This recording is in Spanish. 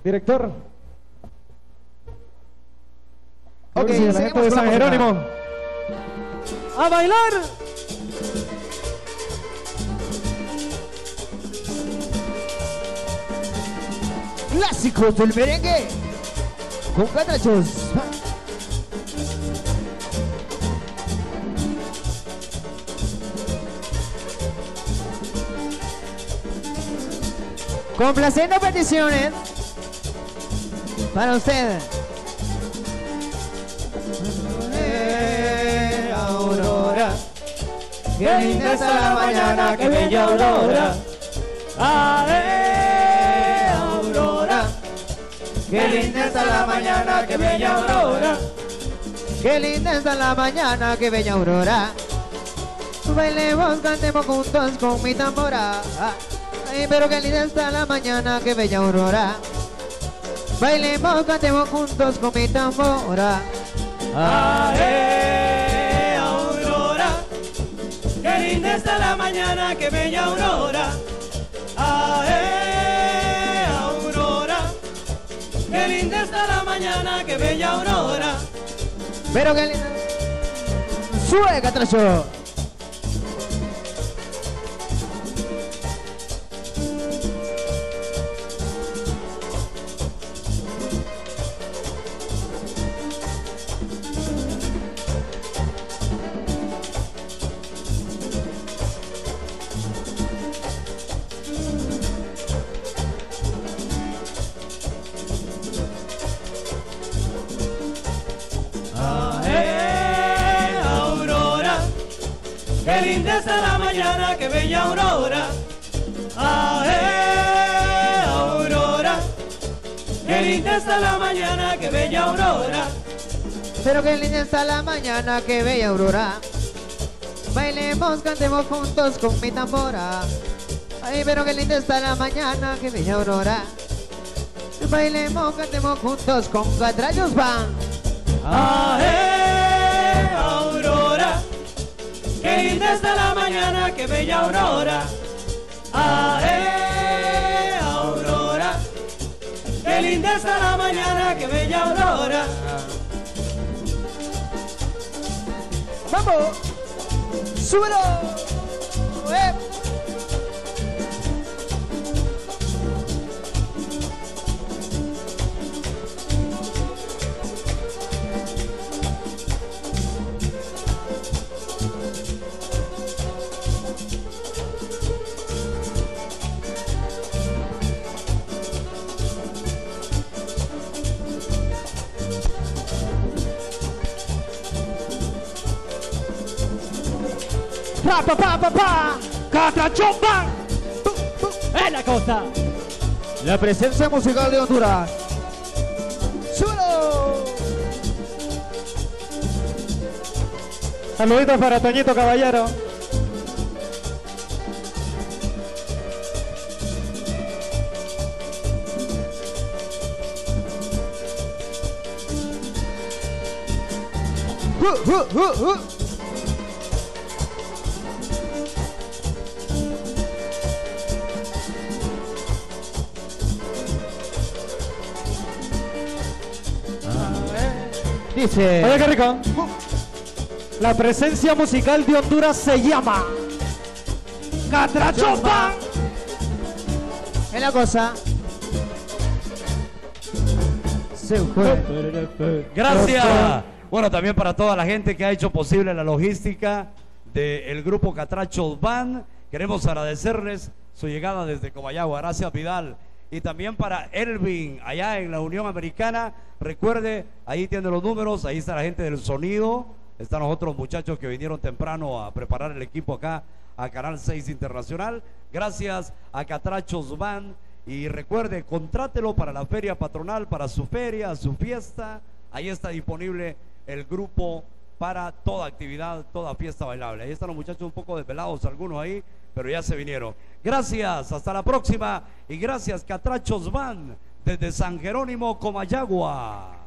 Director. Ok, Sí, la gente de San Jerónimo. ¡A bailar! Clásicos del merengue con Catrachos. Complaciendo peticiones para usted. Aurora, qué linda está la mañana, qué bella aurora. Aurora, qué linda está la mañana, qué bella aurora. Qué linda está la mañana, qué bella aurora. Bailemos, cantemos juntos con mi tambora. Ay, pero qué linda está la mañana, qué bella aurora. Bailemos, cantemos juntos con mi tambora. Aurora, qué linda está la mañana, qué bella aurora. Aurora, qué linda está la mañana, qué bella aurora. Pero qué linda. Sube, Catracho. Aurora, qué linda está la mañana, qué bella aurora. Aurora, qué linda está la mañana, qué bella aurora. Pero qué linda está la mañana, qué bella aurora. Bailemos, cantemos juntos con mi tambora. Ay, pero qué linda está la mañana, qué bella aurora. Bailemos, cantemos juntos con Catrachos Band. Aurora, qué linda está la mañana, qué bella aurora. Aurora, qué linda está la mañana, qué bella aurora. ¡Vamos! ¡Súbelo! ¡Pa, pa, pa, pa, pa! ¡Catrachos Band! ¡Es la cosa! La presencia musical de Honduras. ¡Súbelo! Saluditos para Toñito Caballero. Dice. Oye, qué rico. La presencia musical de Honduras se llama Catrachos Band. Es la cosa. Se fue. Gracias. Bueno, también para toda la gente que ha hecho posible la logística del grupo Catrachos Band. Queremos agradecerles su llegada desde Comayagua. Gracias, Vidal. Y también para Elvin, allá en la Unión Americana. Recuerde, ahí tiene los números, ahí está la gente del sonido. Están los otros muchachos que vinieron temprano a preparar el equipo acá a Canal 6 Internacional. Gracias a Catrachos Band. Y recuerde, contrátelo para la feria patronal, para su feria, su fiesta. Ahí está disponible el grupo para toda actividad, toda fiesta bailable. Ahí están los muchachos un poco desvelados, algunos ahí, pero ya se vinieron. Gracias, hasta la próxima. Y gracias, Catrachos Band, desde San Jerónimo, Comayagua.